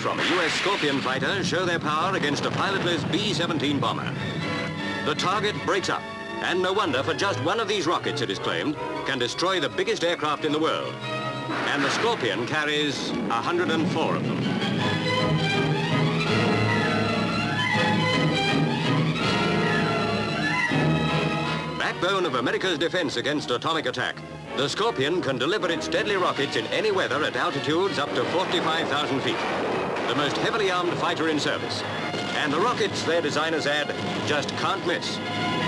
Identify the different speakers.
Speaker 1: from a U.S. Scorpion fighter show their power against a pilotless B-17 bomber. The target breaks up, and no wonder, for just one of these rockets, it is claimed, can destroy the biggest aircraft in the world. And the Scorpion carries 104 of them. Backbone of America's defense against atomic attack, the Scorpion can deliver its deadly rockets in any weather at altitudes up to 45,000 feet. The most heavily armed fighter in service. And the rockets, their designers add, just can't miss.